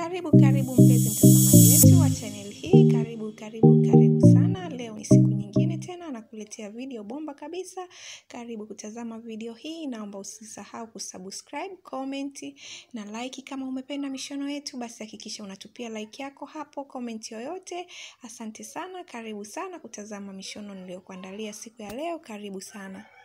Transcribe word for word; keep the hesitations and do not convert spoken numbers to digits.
Karibu karibu mpenzi mtazamaji wetu wa channel hii. Karibu karibu karibu sana. Leo ni siku nyingine tena nakuletea video bomba kabisa. Karibu kutazama video hii. Naomba usisahau kusubscribe, comment na like. Kama umependa mishono yetu basi hakikisha unatupia like yako hapo, comment yoyote. Asante sana. Karibu sana kutazama mishono niliyokuandalia siku ya leo. Karibu sana.